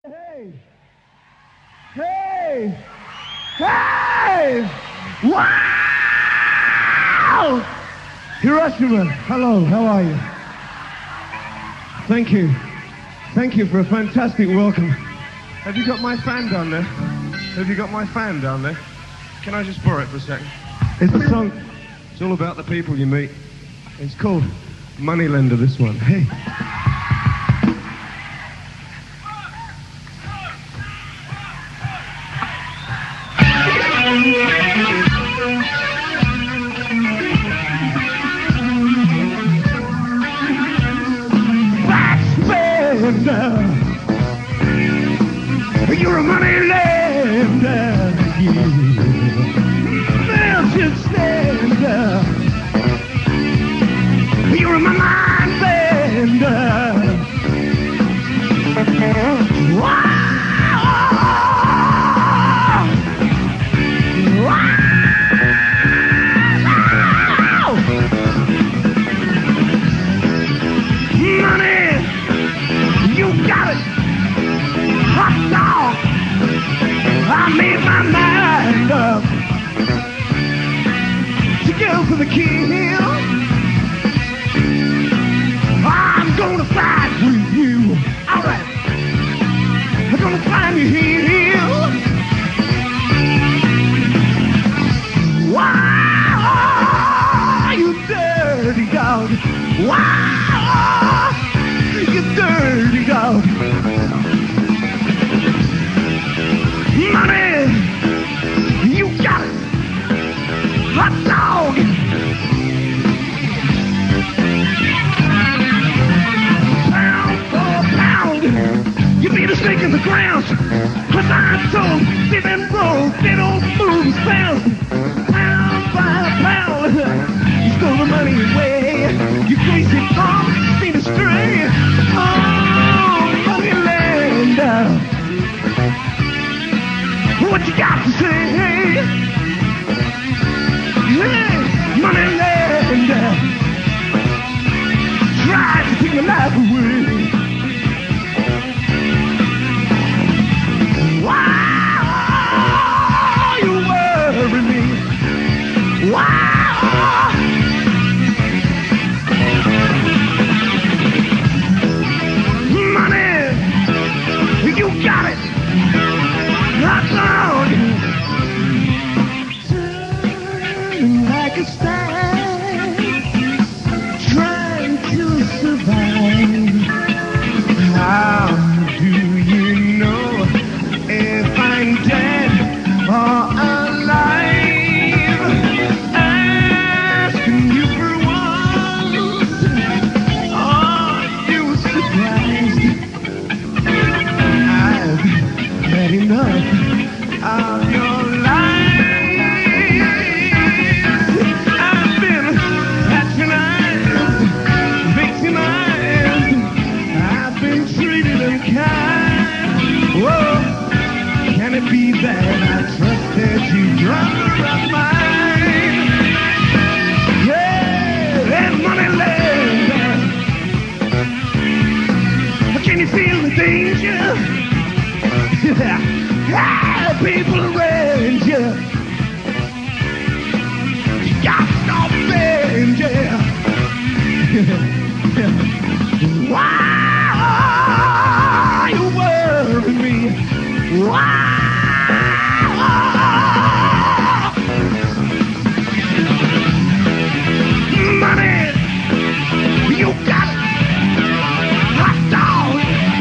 Hey! Hey! Hey! Wow! Hiroshima, hello, how are you? Thank you. Thank you for a fantastic welcome. Have you got my fan down there? Have you got my fan down there? Can I just borrow it for a second? It's a song. It's all about the people you meet. It's called Moneylender, this one. Hey. You're a money lender, mountain stander. You're a mind bender. Wow! Wow! Money, you got it. Hot dog, I made my mind up to go for the kill. I'm gonna fight with you. All right, I'm gonna find you here. Wow, you dirty dog. Wow, you dirty dog. Money, you got it. Hot dog. Pound for pound, you beat a stake in the ground. 'Cause I'm told they been broke, they don't move fast. Pound by pound, you stole the money away. You crazy bum, seen astray. Oh, money lender. What you got to say? Hey, money lender, tried to take my life away. Wow, you worry me. Wow, money, you got it. Hot dog, turning like a stag, trying to survive. How do you know if I'm dead or alive? Asking you for once, are you surprised? I've had enough of your life. I've been patronized, victimized. I've been treated unkind. Whoa, can it be that I trusted you, brother of mine? Yeah, and money lender. Can you feel the danger? Ah, people around you, you got no danger. Wow, you worry me. Wow. Money, you got it. Hot dog.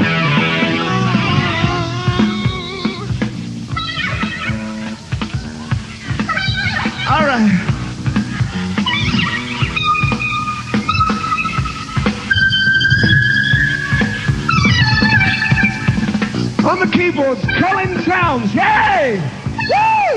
All right. On the keyboards, Colin Towns. Yay! Woo!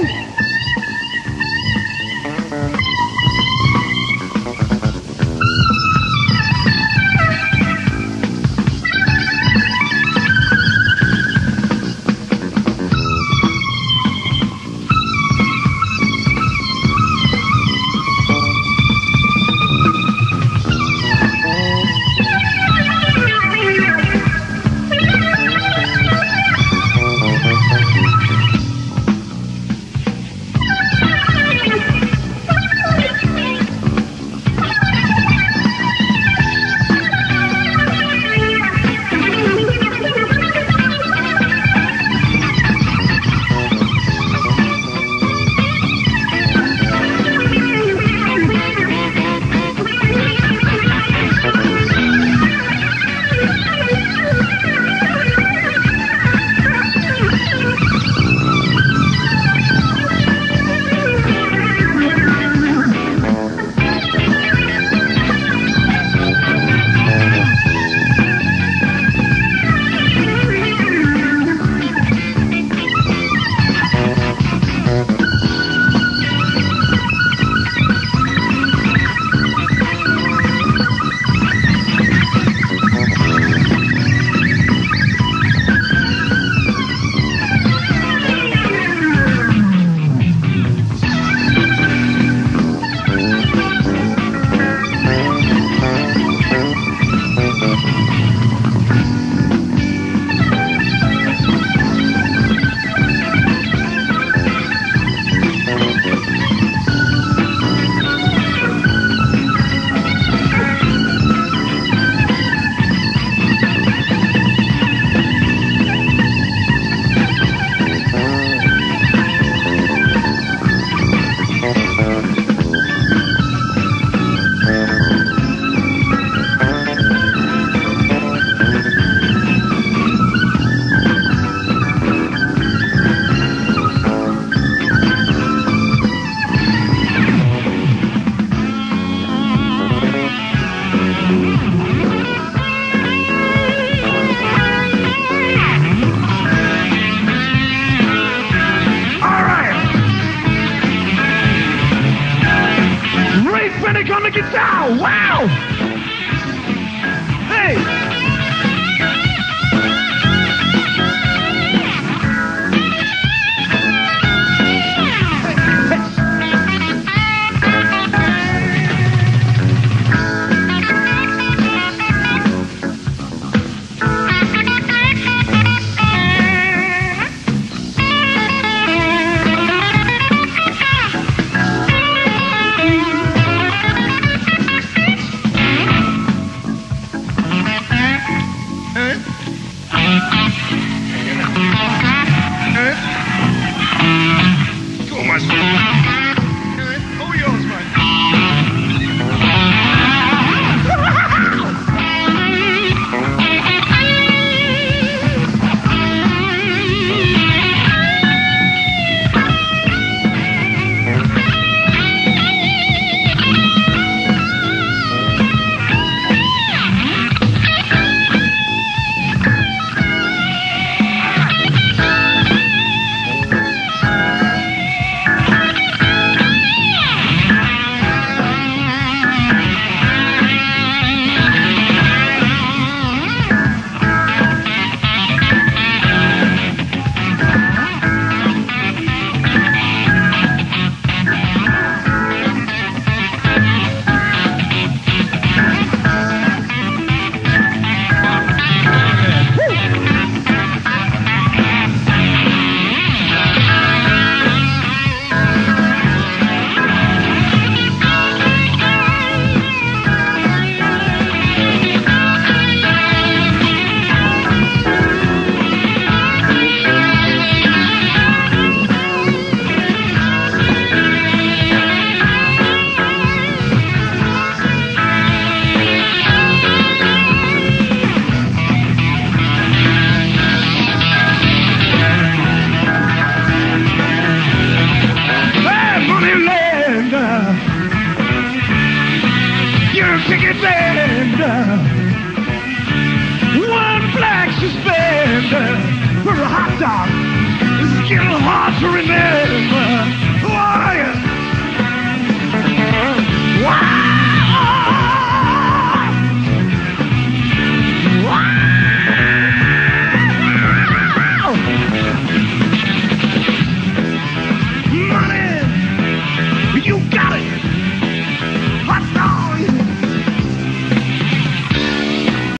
Wow, wow! Hey! Ticket band, one black suspender for a hot dog. It's getting hard to remember.